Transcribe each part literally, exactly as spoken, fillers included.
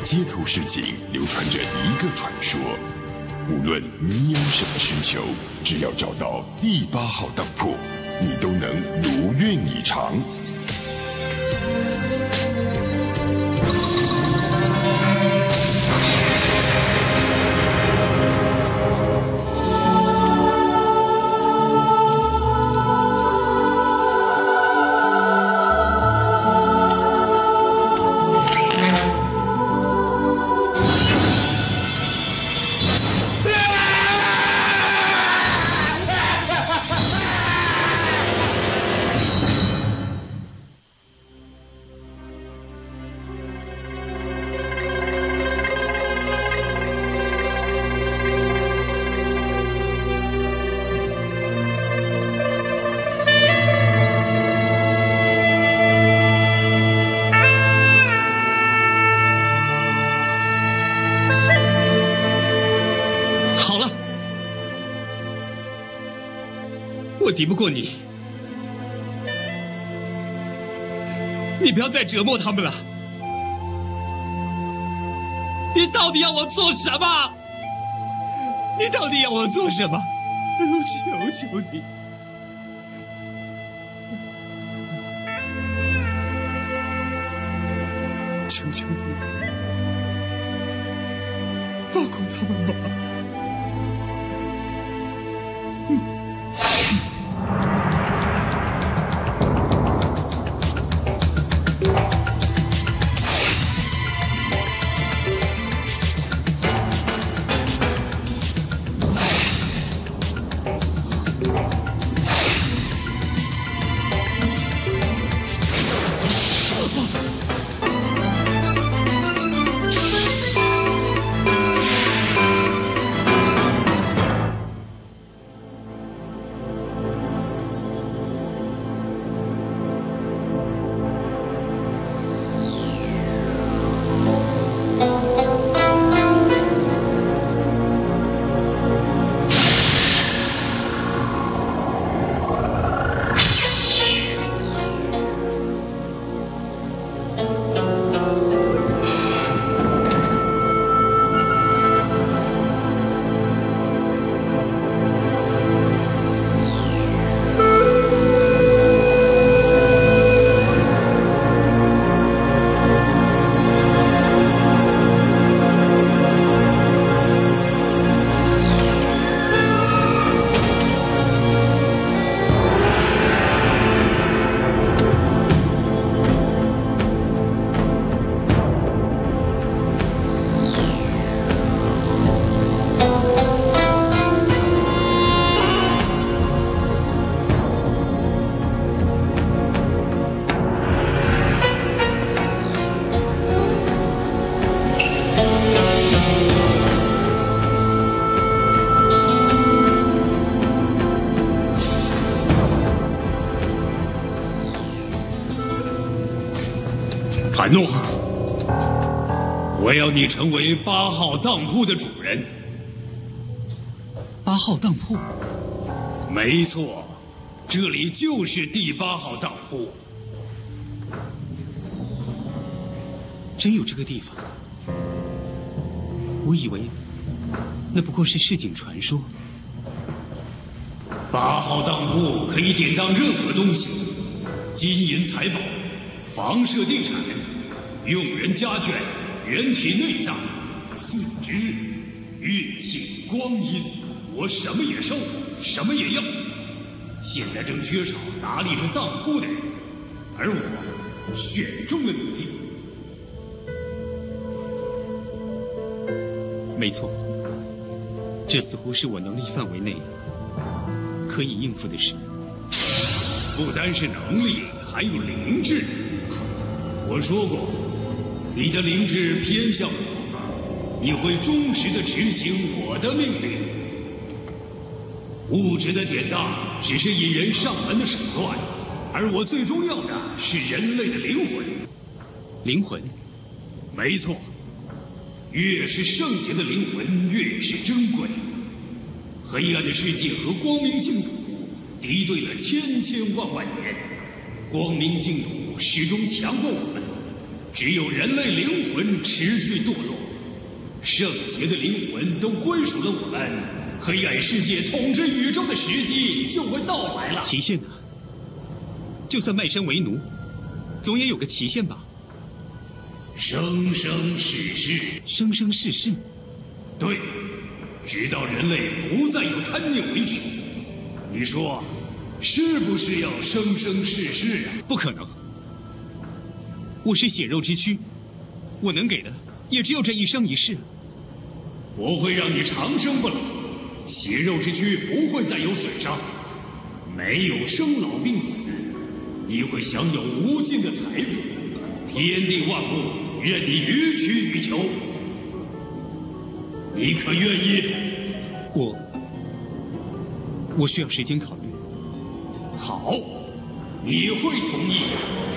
街头市井流传着一个传说，无论你有什么需求，只要找到第八号当铺，你都能如愿以偿。 我敌不过你，你不要再折磨他们了。你到底要我做什么？你到底要我做什么？我求求你，求求你，放过他们吧。 韩诺，我要你成为八号当铺的主人。 八号当铺？ 没错，这里就是第八号当铺。 真有这个地方？我以为那不过是市井传说。 八号当铺可以典当任何东西，金银财宝、房舍地产、用人家眷、人体内脏、四肢、运气、光阴，我什么也收，什么也要。现在正缺少打理着当铺的人，而我选中了你。 没错，这似乎是我能力范围内可以应付的事。 不单是能力，还有灵智。我说过，你的灵智偏向我，你会忠实地执行我的命令。物质的典当只是引人上门的手段，而我最重要的是人类的灵魂。 灵魂？ 没错，越是圣洁的灵魂越是珍贵。黑暗的世界和光明净土敌对了千千万万年，光明净土始终强过我们， 只有人类灵魂持续堕落，圣洁的灵魂都归属了我们，黑暗世界统治宇宙的时机就会到来了。 期限呢？就算卖身为奴，总也有个期限吧？ 生生世世， 生生世世。 对，直到人类不再有贪念为止。你说，是不是要生生世世啊？ 不可能。我是血肉之躯，我能给的也只有这一生一世。 我会让你长生不老，血肉之躯不会再有损伤，没有生老病死，你会享有无尽的财富，天地万物任你予取予求。你可愿意？ 我我需要时间考虑。 好，你会同意的。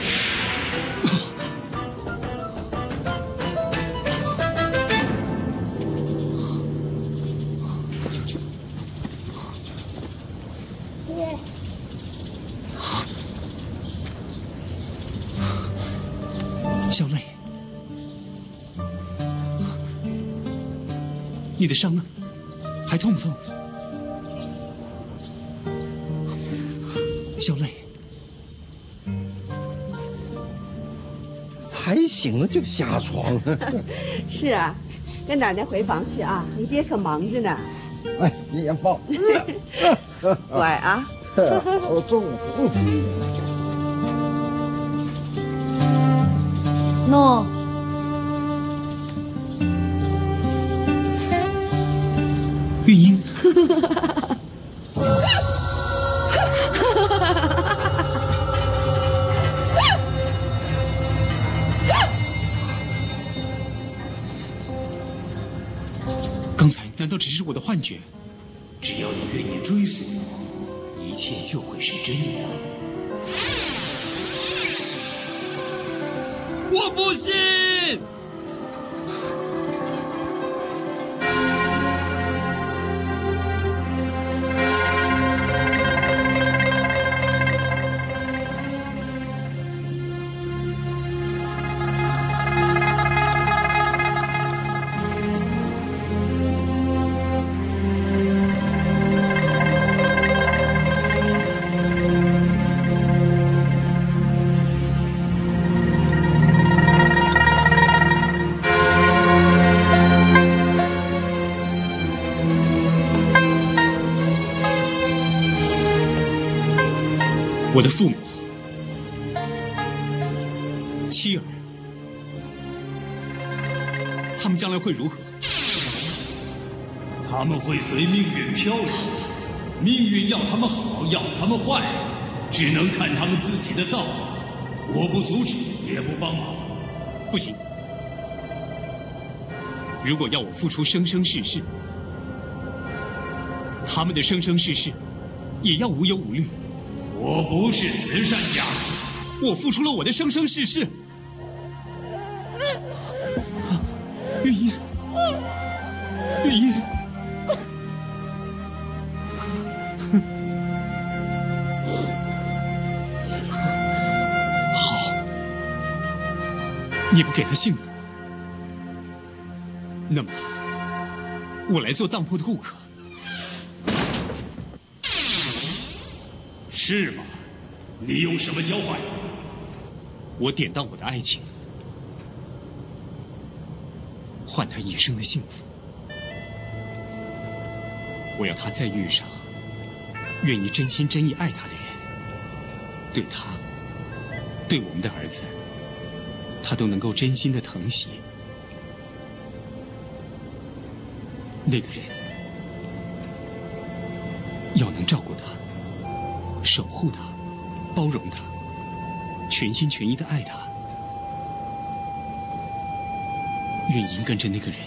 小磊，你的伤呢？还痛不痛？小磊， 才醒了就下床。 是啊，跟奶奶回房去啊，你爹可忙着呢。 哎，你也抱。 乖啊。 好重。 喏。 玉英。刚才难道只是我的幻觉？ 只要你愿意追随我，一切就会是真的。 我不信！我的父母、妻儿，他们将来会如何？ 他们会随命运飘摇，命运要他们好，要他们坏，只能看他们自己的造化。我不阻止，也不帮忙。 不行，如果要我付出生生世世，他们的生生世世也要无忧无虑。 我不是慈善家， 我付出了我的生生世世。玉英，玉英，好，你不给他幸福，那么我来做当铺的顾客。 是吗？你用什么交换？ 我典当我的爱情，换他一生的幸福。我要他再遇上愿意真心真意爱他的人，对他，对我们的儿子，他都能够真心的疼惜。那个人要能照顾他，守护他，包容他，全心全意的爱他，愿意跟着那个人，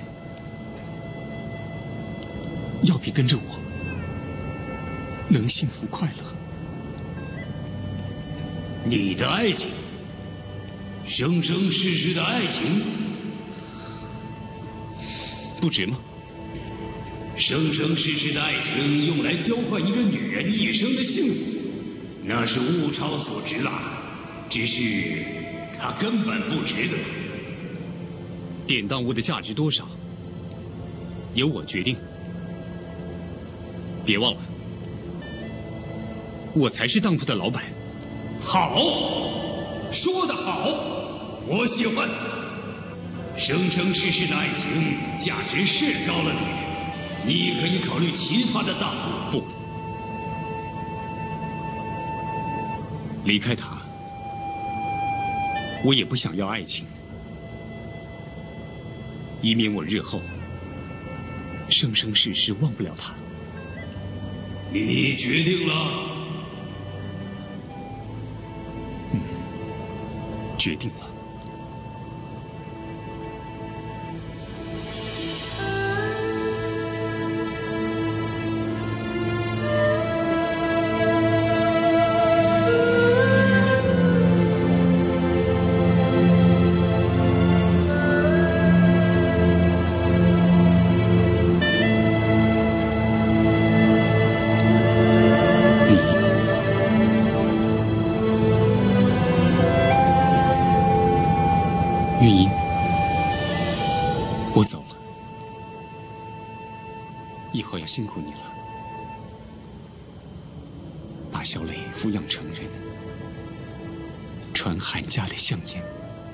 要比跟着我能幸福快乐。 你的爱情，生生世世的爱情， 不值吗？ 生生世世的爱情用来交换一个女人一生的幸福，那是物超所值啦。只是它根本不值得。 典当物的价值多少，由我决定。别忘了，我才是当铺的老板。 好，说得好，我喜欢。生生世世的爱情价值是高了点，你可以考虑其他的当铺。 不，离开他，我也不想要爱情，以免我日后生生世世忘不了他。 你决定了？ 嗯，决定了。月英，我走了，以后要辛苦你了。把小磊抚养成人，传韩家的香烟。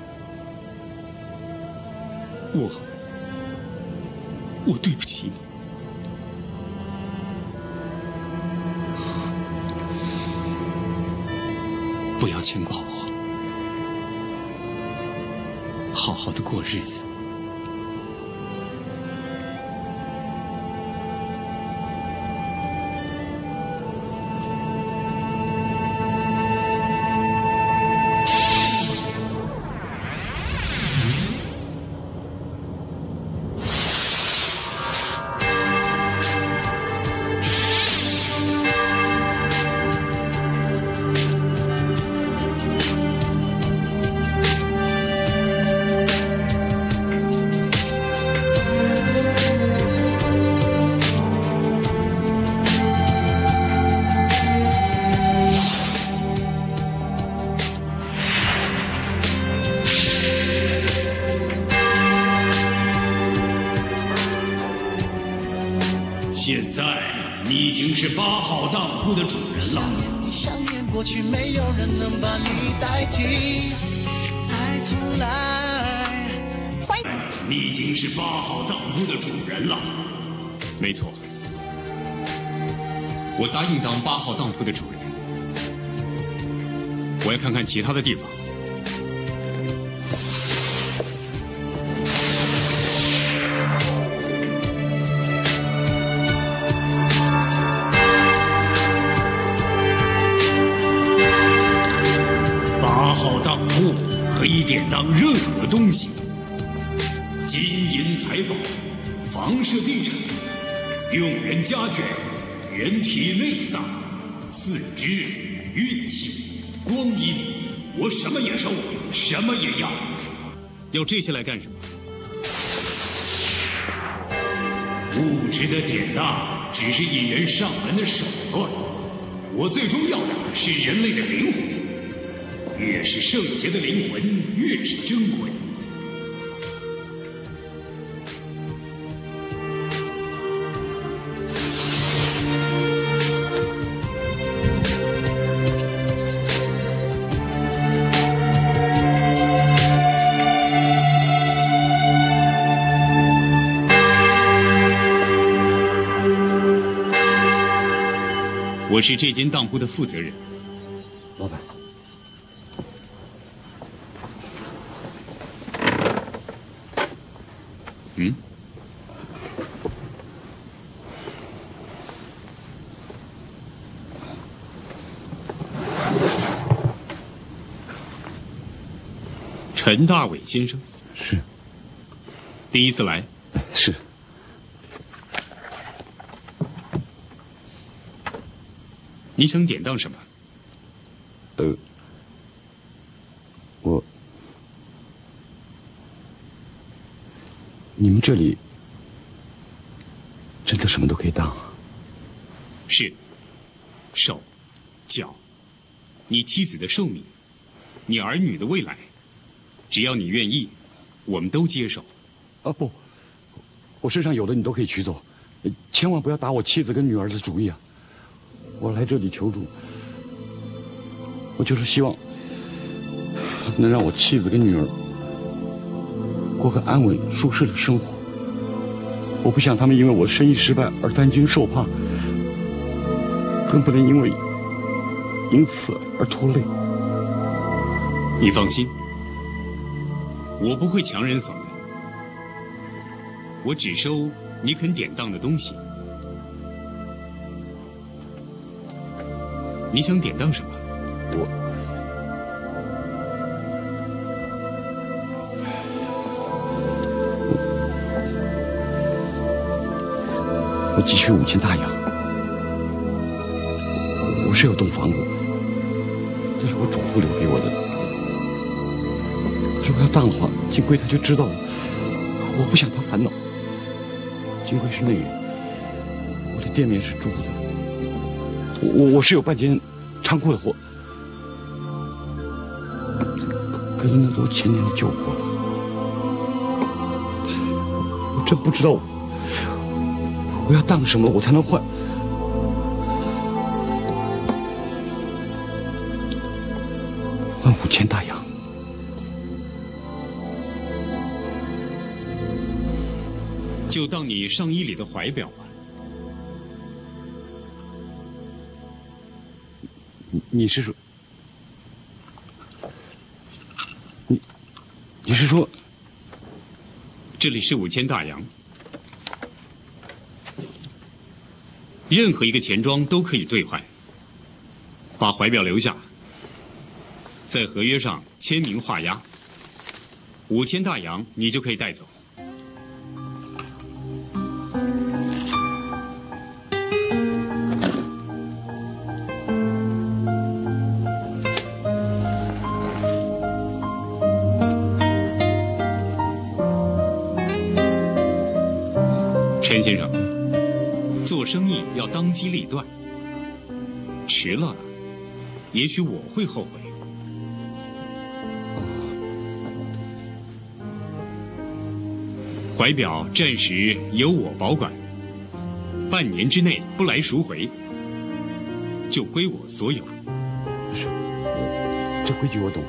我，我对不起你。不要牵挂我。好好的过日子。 现在你已经是八号当铺的主人了。 你想念过去，没有人能把你代替。再重来。 你已经是八号当铺的主人了。 没错，我答应当八号当铺的主人。我要看看其他的地方。 八号当铺可以典当任何东西，金银财宝、房舍地产、用人家眷、人体内脏、四肢、运气、光阴，我什么也收，什么也要。 要这些来干什么？ 物质的典当只是引人上门的手段，我最终要的是人类的灵魂。越是圣洁的灵魂，越是珍贵。 我是这间当铺的负责人， 老板。 嗯，陈大伟先生是第一次来， 是。 你想典当什么？ 呃，我。你们这里真的什么都可以当啊？ 是，手、脚，你妻子的寿命，你儿女的未来，只要你愿意，我们都接受。 啊不，我身上有的你都可以取走，千万不要打我妻子跟女儿的主意啊！我来这里求助，我就是希望能让我妻子跟女儿过个安稳舒适的生活。我不想他们因为我生意失败而担惊受怕，更不能因为因此而拖累。 你放心，我不会强人所难，我只收你肯典当的东西。你想典当什么？ 我我急需五千大洋。我是有栋房子，这是我祖父留给我的。可是我要当的话，金贵他就知道了，我不想他烦恼。金贵是内人，我的店面是租的。我我是有半间仓库的货，可是那都是前年的旧货了。我真不知道我我要当什么我才能换。换五千大洋。 就当你上衣里的怀表吧。 你是说，你你是说， 这里是五千大洋，任何一个钱庄都可以兑换。把怀表留下，在合约上签名画押，五千大洋你就可以带走。陈先生，做生意要当机立断，迟了，也许我会后悔。怀表暂时由我保管，半年之内不来赎回，就归我所有。 不是，我这规矩我懂。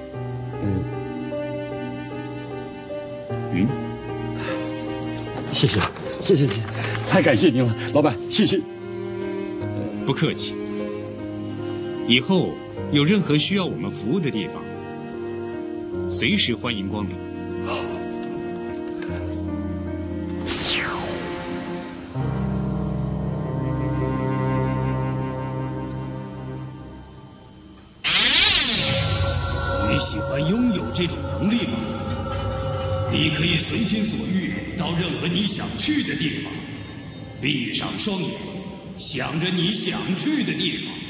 嗯，嗯，谢谢。谢谢你，太感谢您了，老板，谢谢。 不客气。以后有任何需要我们服务的地方，随时欢迎光临。 好。 你喜欢拥有这种能力吗？你可以随心所欲到任何你想去的地方，闭上双眼，想着你想去的地方。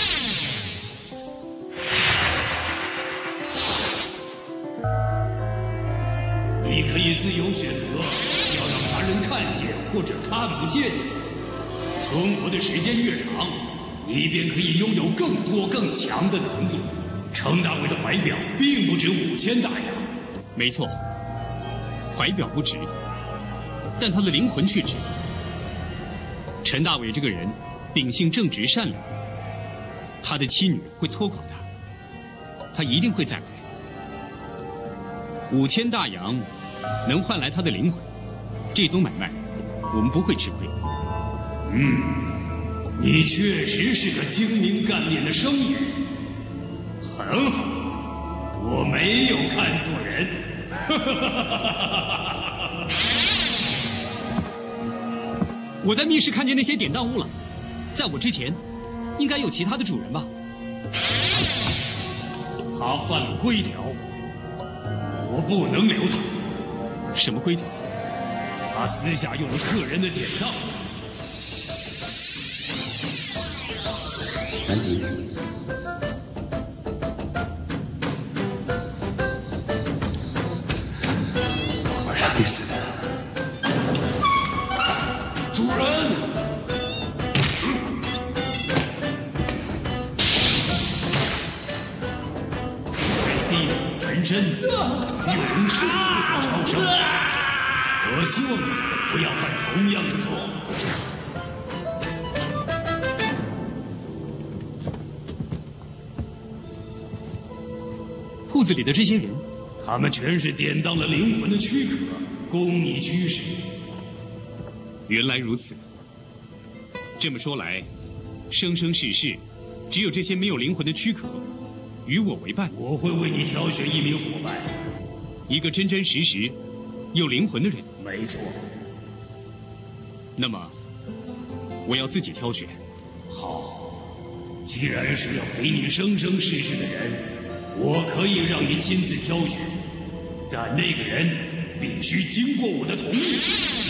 你可以自由选择要让他人看见或者看不见你。存活的时间越长，你便可以拥有更多更强的能力。程大伟的怀表并不值五千大洋。 没错。怀表不值，但他的灵魂却值。陈大伟这个人秉性正直善良，他的妻女会托管他，他一定会再来。五千大洋能换来他的灵魂，这宗买卖我们不会吃亏。 嗯，你确实是个精明干练的生意人，很好，我没有看错人。 我在密室看见那些典当物了，在我之前，应该有其他的主人吧？ 他犯了规条，我不能留他。 什么规条？ 他私下用了客人的典当。 南极。 我让你死的。主人。 地狱焚身，永世不得超生。 我希望你不要犯同样的错。 铺子里的这些人， 他们全是典当了灵魂的躯壳，供你驱使。 原来如此。这么说来，生生世世，只有这些没有灵魂的躯壳，与我为伴。 我会为你挑选一名伙伴， 一个真真实实有灵魂的人。 没错。 那么，我要自己挑选。 好，既然是要陪你生生世世的人，我可以让你亲自挑选，但那个人必须经过我的同意。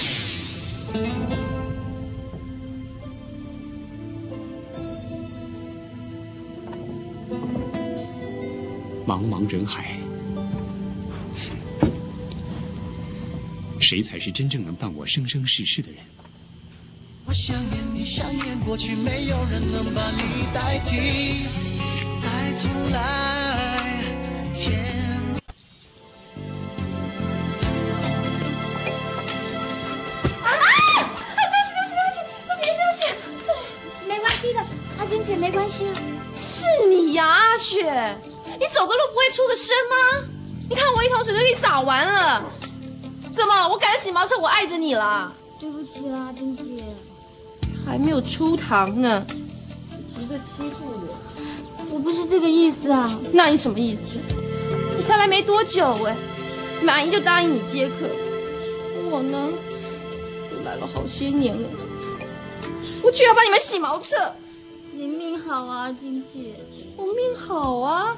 茫茫人海，谁才是真正能伴我生生世世的人？ 我想念你，想念过去，没有人能把你代替。再重来，天。 啊！对不起，对不起，对不起，周姐，对不起，对，没关系的，阿金姐没关系。是你呀，阿雪。你走个路不会出个声吗？你看我一桶水就给你洒完了，怎么？我赶洗毛车，我碍着你了？对不起啦，丁姐，还没有出堂呢，急着欺负我。我不是这个意思啊。那你什么意思？你才来没多久哎，马姨就答应你接客，我呢，都来了好些年了，我却要帮你们洗毛车。你命好啊，丁姐，我命好啊。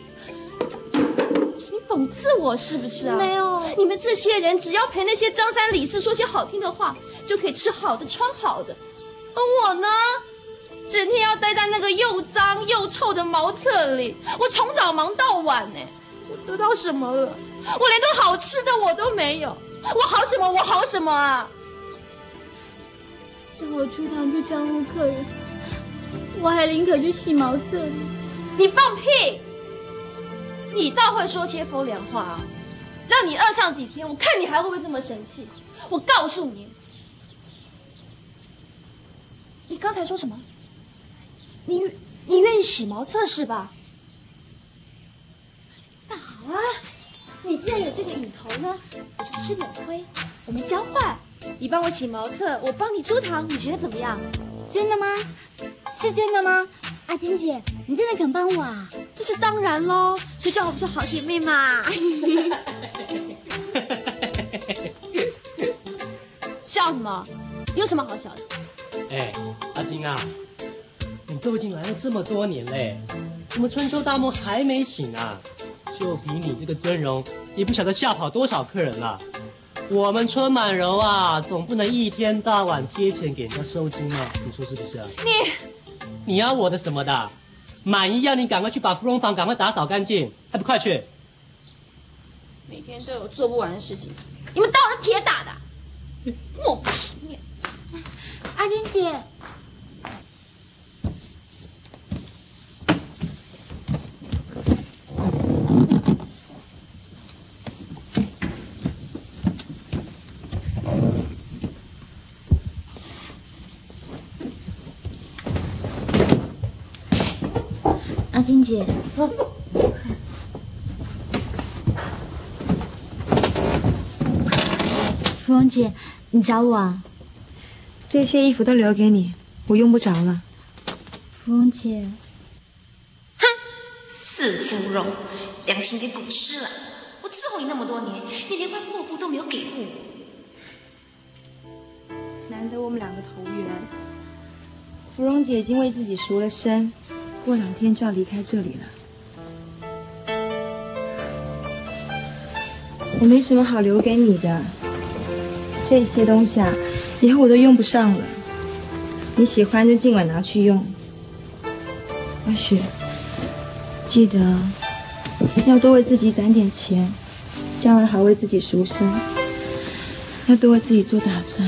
讽刺我是不是啊？没有，你们这些人只要陪那些张三李四说些好听的话，就可以吃好的穿好的，而我呢，整天要待在那个又脏又臭的茅厕里，我从早忙到晚呢。我得到什么了？我连顿好吃的我都没有，我好什么？我好什么啊？叫我出堂去招呼客人，我还宁可去洗茅厕里。你放屁！你倒会说些风凉话啊！让你饿上几天，我看你还会不会这么生气？我告诉你，你刚才说什么？你你愿意洗茅厕是吧？那好啊，你既然有这个瘾头呢，我就吃点亏，我们交换，你帮我洗茅厕，我帮你出堂，你觉得怎么样？真的吗？是真的吗？阿金姐，你真的肯帮我啊？这是当然喽，谁叫我们是好姐妹嘛！笑什么？有什么好笑的？ 哎，阿金啊，你都已经来了这么多年嘞，怎么春秋大梦还没醒啊？就凭你这个尊容，也不晓得吓跑多少客人了。我们春满楼啊，总不能一天到晚贴钱给人家收金啊，你说是不是啊？ 你。 你要我的什么的？满意要你赶快去把芙蓉房赶快打扫干净，还不快去？ 每天都有做不完的事情，你们当我是铁打的？莫名其妙。阿金姐，阿金姐，芙蓉姐，你找我啊？ 这些衣服都留给你，我用不着了。 芙蓉姐，哼，死芙蓉，良心给狗吃了！我伺候你那么多年，你连块破布都没有给过我。 难得我们两个投缘，芙蓉姐已经为自己赎了身。过两天就要离开这里了，我没什么好留给你的，这些东西啊，以后我都用不上了。你喜欢就尽管拿去用。阿雪，记得要多为自己攒点钱，将来好为自己赎身，要多为自己做打算。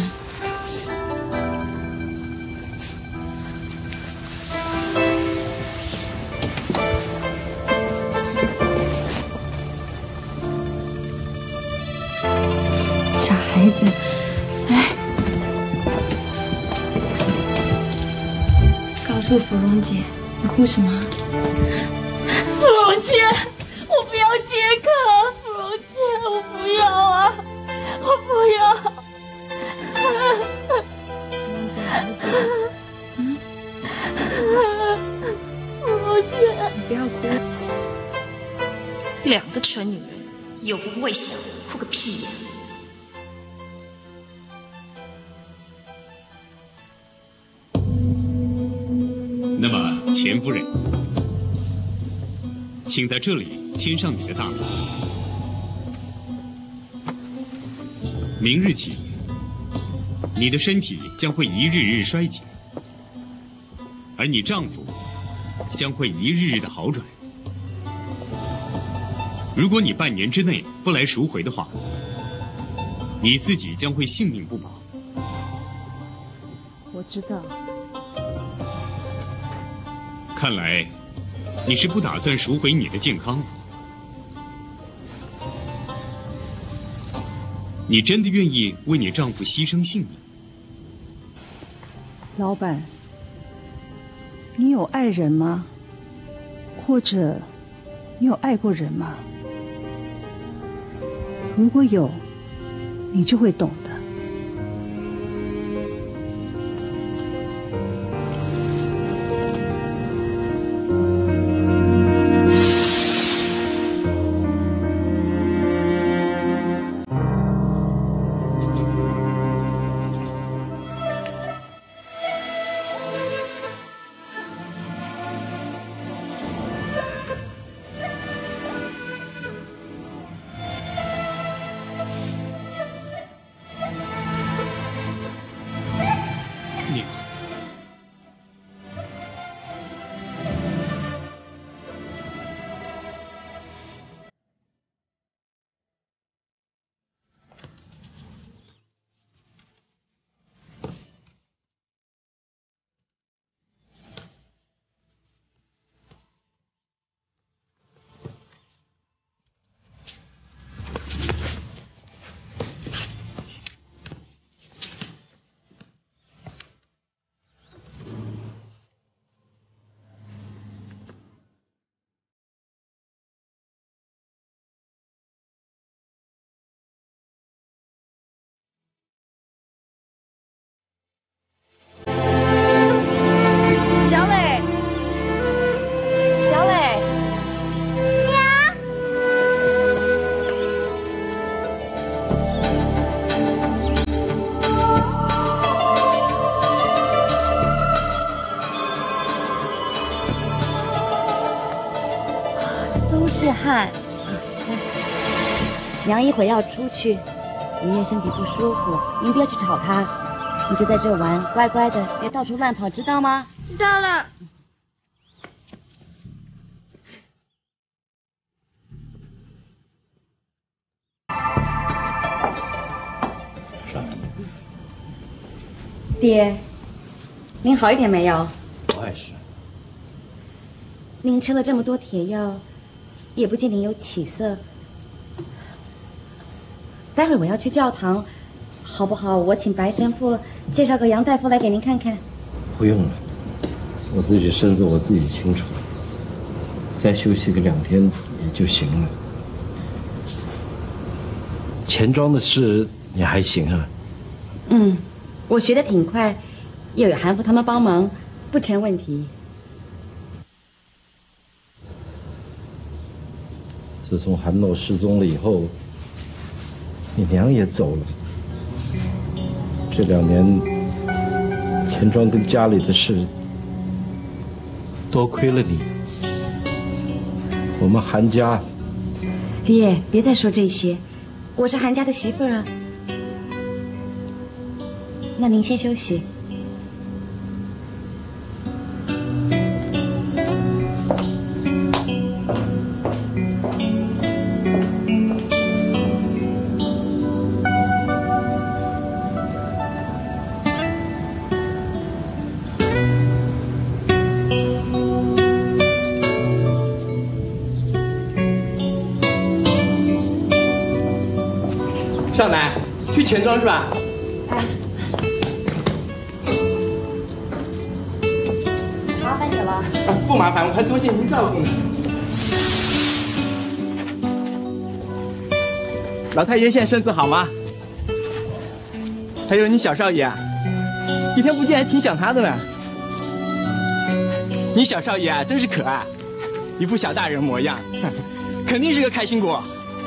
傻孩孩子。来，告诉芙蓉姐，你哭什么？ 芙蓉姐，我不要接客，芙蓉姐，我不要啊，我不要。 芙蓉姐，儿子，嗯， 芙蓉姐， 你不要哭。 两个蠢女人，有福不会享，哭个屁呀！ 那么，钱夫人，请在这里签上你的大名。明日起，你的身体将会一日日衰减，而你丈夫将会一日日的好转。如果你半年之内不来赎回的话，你自己将会性命不保。 我知道。 看来，你是不打算赎回你的健康了。你真的愿意为你丈夫牺牲性命？ 老板，你有爱人吗？或者，你有爱过人吗？如果有，你就会懂的。 娘一会儿要出去，爷爷身体不舒服，您不要去吵他，你就在这玩，乖乖的，别到处乱跑，知道吗？ 知道了。 爹，您好一点没有？ 我也是。 您吃了这么多铁药，也不见您有起色。待会儿我要去教堂，好不好？我请白神父介绍个杨大夫来给您看看。 不用了，我自己身子我自己清楚，再休息个两天也就行了。钱庄的事你还行啊？ 嗯，我学得挺快，又有韩父他们帮忙，不成问题。 自从韩诺失踪了以后，你娘也走了。这两年，钱庄跟家里的事，多亏了你。我们韩家， 爹，别再说这些，我是韩家的媳妇儿啊。那您先休息。 少奶，去去钱庄是吧？ 哎，麻烦你了。 啊，不麻烦，我还多谢您照顾呢。老太爷现在身子好吗？还有你小少爷啊，几天不见还挺想他的呢。你小少爷啊，真是可爱，一副小大人模样，肯定是个开心果。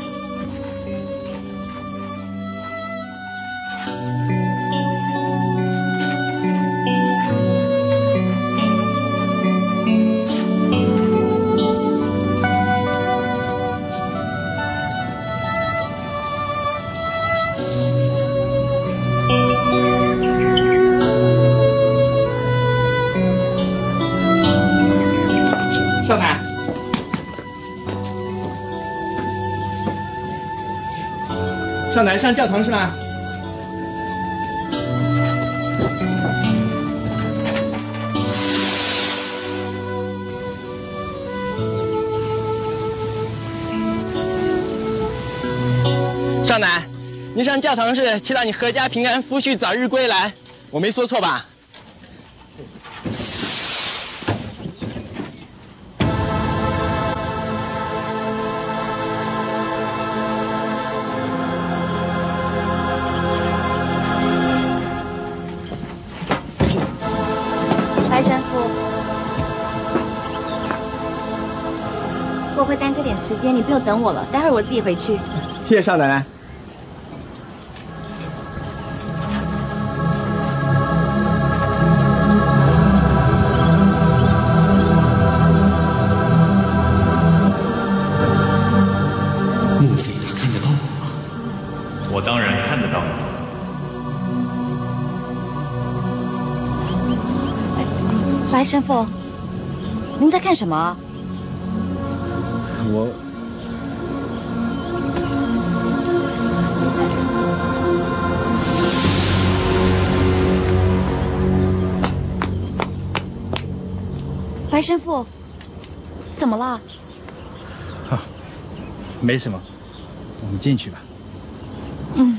少奶，少奶上教堂是吧？少奶，你上教堂是祈祷你阖家平安，夫婿早日归来，我没说错吧？ 白神父，我会耽搁点时间，你不用等我了，待会儿我自己回去。 谢谢少奶奶。 莫非他看得到我吗？ 我当然看得到你。 白神父，您在干什么？ 我白神父，怎么了？ 没什么，我们进去吧。 嗯。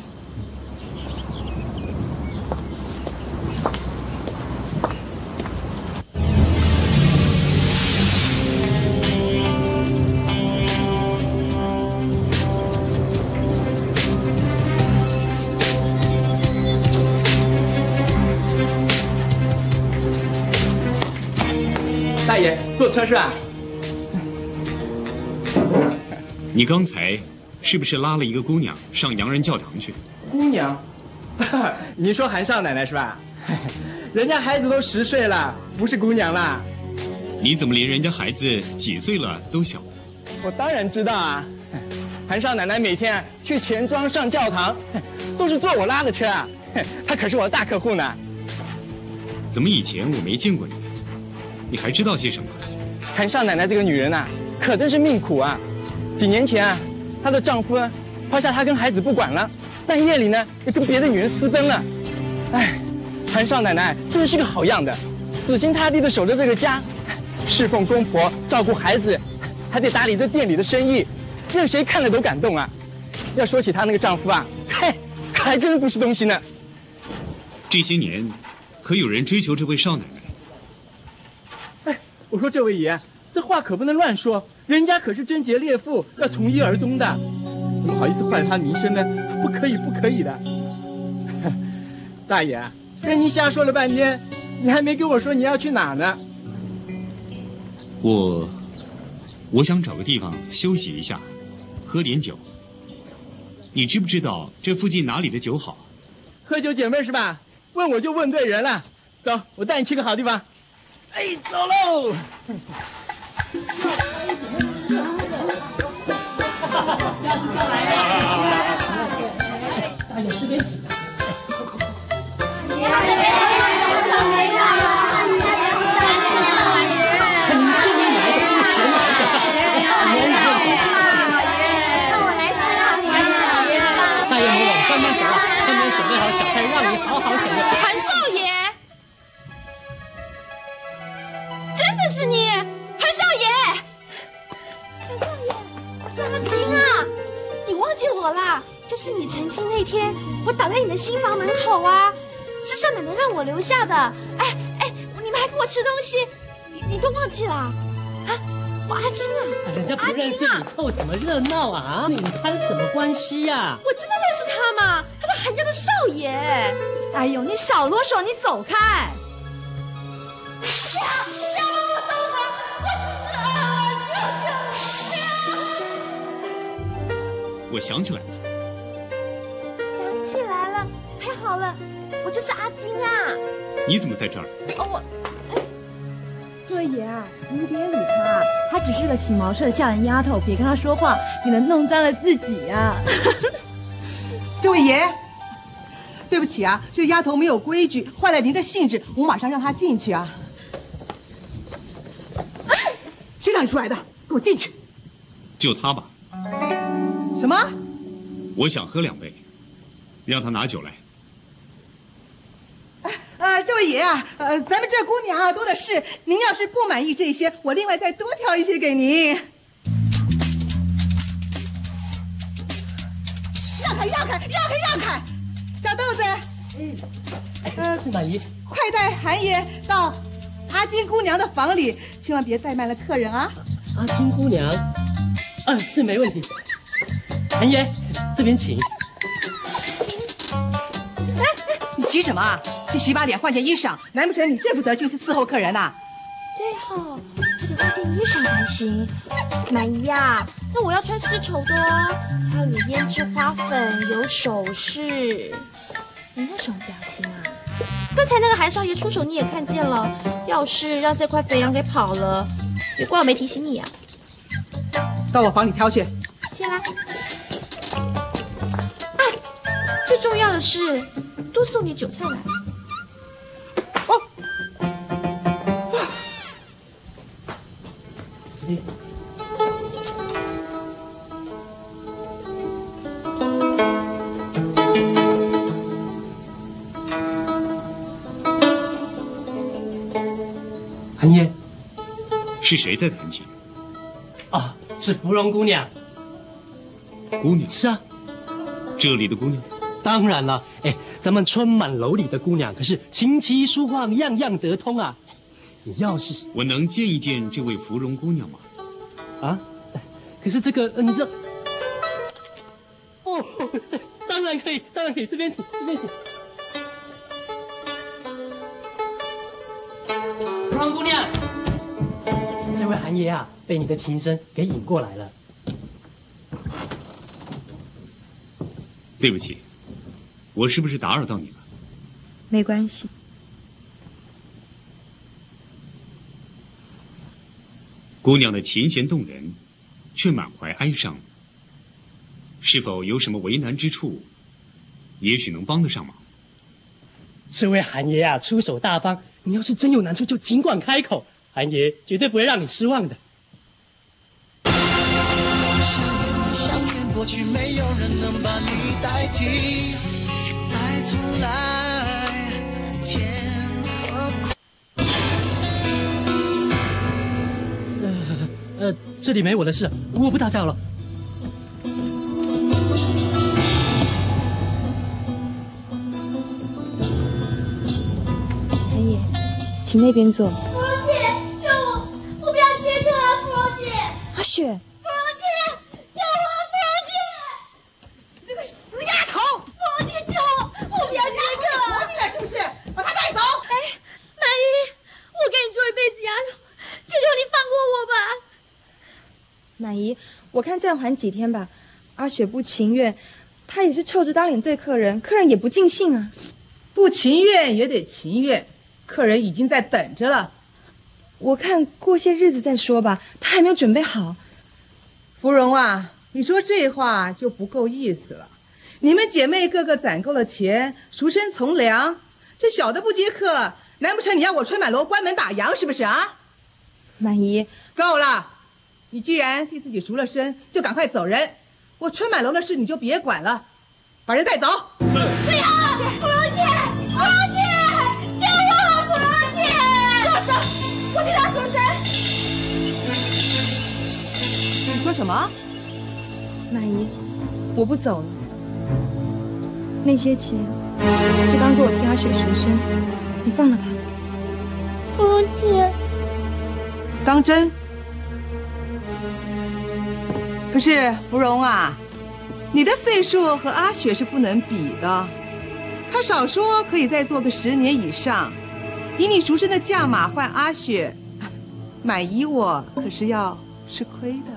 大爷，坐车是吧？ 你刚才是不是拉了一个姑娘上洋人教堂去？ 姑娘，您说韩少奶奶是吧？人家孩子都十岁了，不是姑娘啦。 你怎么连人家孩子几岁了都晓得？ 我当然知道啊，韩少奶奶每天去钱庄上教堂，都是坐我拉的车啊。她可是我的大客户呢。 怎么以前我没见过你？你还知道些什么？ 韩少奶奶这个女人啊，可真是命苦啊。几年前啊，她的丈夫抛下她跟孩子不管了，半夜里呢又跟别的女人私奔了。哎，韩少奶奶真是个好样的，死心塌地的守着这个家，侍奉公婆，照顾孩子，还得打理这店里的生意，任谁看了都感动啊。要说起她那个丈夫啊，嘿，还真不是东西呢。 这些年，可有人追求这位少奶奶？ 哎，我说这位爷，这话可不能乱说，人家可是贞洁烈妇，要从一而终的，怎么好意思坏了她名声呢？不可以，不可以的。大爷，跟您瞎说了半天，你还没跟我说你要去哪呢？ 我，我想找个地方休息一下，喝点酒。你知不知道这附近哪里的酒好？ 喝酒解闷是吧？问我就问对人了。走，我带你去个好地方。哎，走喽！ 下次再来呀！大爷这边请。看您这边来的就选哪一个，免礼认罪。大爷，我往上面走啊，上面准备好小菜，让你好好享用。 韩少爷，真的是你，韩少爷，韩少爷，什么情啊？你忘记我啦？ 就是你成亲那天，我倒在你的新房门口啊，是少奶奶让我留下的。哎哎，你们还给我吃东西，你你都忘记了啊？我阿金啊， 人家不认识你，凑什么热闹啊？你攀什么关系呀、啊？ 我真的认识他嘛，他是韩家的少爷。 哎呦，你少啰嗦，你走开！ 不要不要让我松口，我只是饿了，求求！ 我想起来了， 想起来了，太好了，我就是阿金啊。 你怎么在这儿？ 哦，我。 作业啊，你别理他，她只是个洗毛社下人丫头，别跟她说话，你能弄脏了自己呀、啊。 这位爷，对不起啊，这丫头没有规矩，坏了您的兴致，我马上让她进去啊。谁让你出来的？给我进去！ 就他吧。 什么？ 我想喝两杯，让他拿酒来。 呃，这位爷啊，呃，咱们这姑娘啊多的是，您要是不满意这些，我另外再多挑一些给您。让开，让开，让开，让开！小豆子， 嗯， 呃， 是满姨， 快带韩爷到阿金姑娘的房里，千万别怠慢了客人啊。 阿金姑娘，嗯，是没问题。韩爷，这边请。 你急什么啊？去洗把脸，换件衣裳。难不成你这副德行是伺候客人呐、啊？ 对哈，我得换件衣裳才行。满姨呀，那我要穿丝绸的哦，还要有胭脂花粉，有首饰。你那什么表情啊？刚才那个韩少爷出手你也看见了，要是让这块肥羊给跑了，别怪我没提醒你啊。 到我房里挑去。 进来。哎，最重要的是，多送点韭菜来。 韩爷， 是谁在弹琴？ 啊，是芙蓉姑娘。 姑娘？ 是啊， 这里的姑娘？ 当然了，哎，咱们春满楼里的姑娘可是琴棋书画样样得通啊。你要是我能见一见这位芙蓉姑娘吗？ 啊，可是这个，呃、你这，哦，当然可以，当然可以，这边请，这边请。芙蓉姑娘，这位韩爷啊，被你的琴声给引过来了。 对不起，我是不是打扰到你了？ 没关系。 姑娘的琴弦动人，却满怀哀伤。是否有什么为难之处？也许能帮得上忙。 这位韩爷啊，出手大方，你要是真有难处，就尽管开口，韩爷绝对不会让你失望的。 想念过去，没有人能把你代替。再重来，天和苦。 呃呃，这里没我的事，我不打搅了。 韩爷，请那边坐。 芙蓉姐，救我！我不要接客啊，芙蓉姐！ 阿雪， 芙蓉姐，救我！芙蓉姐， 这个死丫头！ 芙蓉姐，救我！我不要接客啊！ 活你了是不是？把她带走！ 哎，满姨，我跟你做一辈子丫头，求求你放过我吧！ 满姨，我看暂缓几天吧。阿雪不情愿，她也是臭着当脸对客人，客人也不尽兴啊。 不情愿也得情愿，客人已经在等着了。 我看过些日子再说吧，她还没有准备好。 芙蓉啊，你说这话就不够意思了。你们姐妹个个攒够了钱，赎身从良，这小的不接客，难不成你要我春满楼关门打烊是不是啊？ 满姨， 够了！你既然替自己赎了身，就赶快走人。我春满楼的事你就别管了，把人带走。 不要，芙蓉姐，芙蓉姐，救我！芙蓉姐，住手！我替她赎身。 你说什么？ 满姨，我不走了。 那些钱就当做我替阿雪赎身，你放了他。 芙蓉姐， 当真？可是芙蓉啊，你的岁数和阿雪是不能比的。她少说可以再做个十年以上，以你赎身的价码换阿雪，满姨我可是要吃亏的。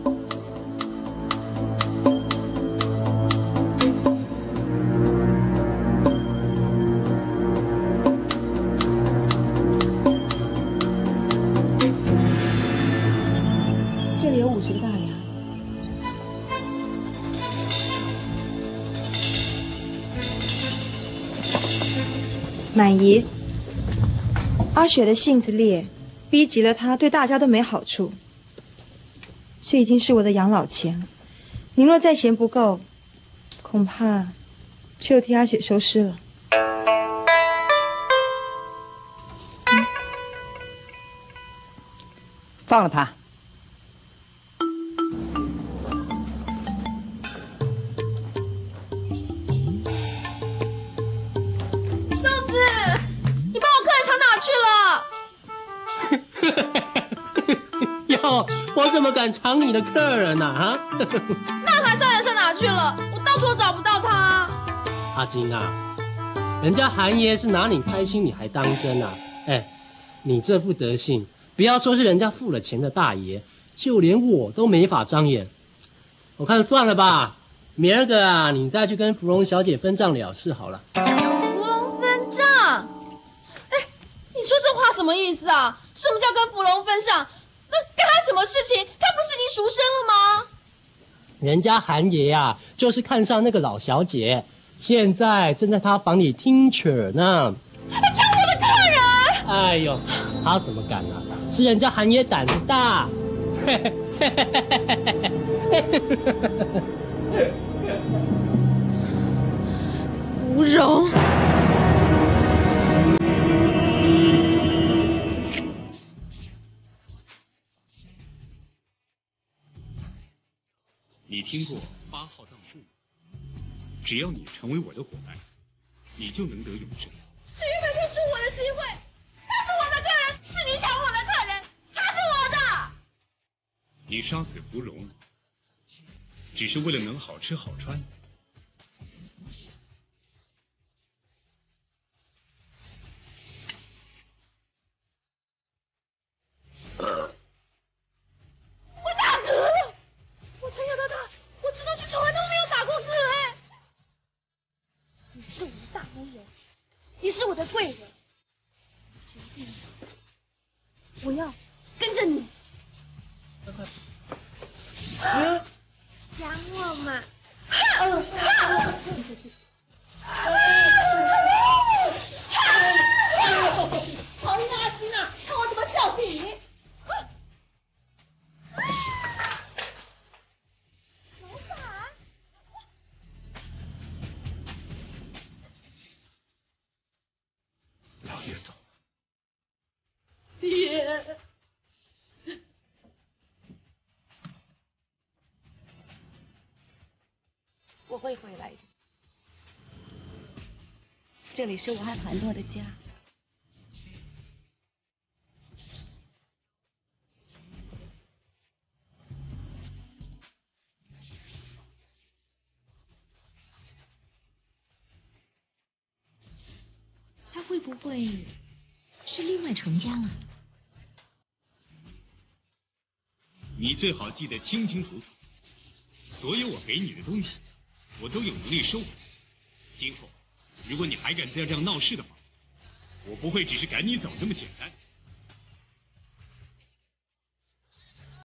这里有五十个大洋。满姨，阿雪的性子烈，逼急了她，对大家都没好处。这已经是我的养老钱，您若再嫌不够，恐怕只有替阿雪收尸了。 嗯、放了他。 我怎么敢抢你的客人呢？啊！ 那韩少爷是哪去了？我到处都找不到他。 阿金啊，人家韩爷是拿你开心，你还当真啊？哎，你这副德行，不要说是人家付了钱的大爷，就连我都没法张眼。我看算了吧，明儿个啊，你再去跟芙蓉小姐分账了事好了。 芙蓉分账？哎，你说这话什么意思啊？什么叫跟芙蓉分账？那干他什么事情？他不是已经赎身了吗？ 人家韩爷啊，就是看上那个老小姐，现在正在他房里听曲呢。 抢我的客人！ 哎呦，他怎么敢啊？是人家韩爷胆子大。 芙蓉。 你听过八号当铺吗？只要你成为我的伙伴，你就能得永生。 这原本就是我的机会，他是我的客人，是你抢我的客人，他是我的。 你杀死芙蓉，只是为了能好吃好穿。 我打嗝了，我从小到大，我这东西从来都没有打过嗝哎。你是我的大恩人，你是我的贵人，决定了，我要跟着你。嗯，想我嘛？好垃圾呢！看我怎么教训你！老板， 老爷走了。 爹。 我会回来的。这里是我和团诺的家。 他会不会是另外成家了？ 你最好记得清清楚楚，所有我给你的东西，我都有能力收回。今后，如果你还敢再这样闹事的话，我不会只是赶你走这么简单。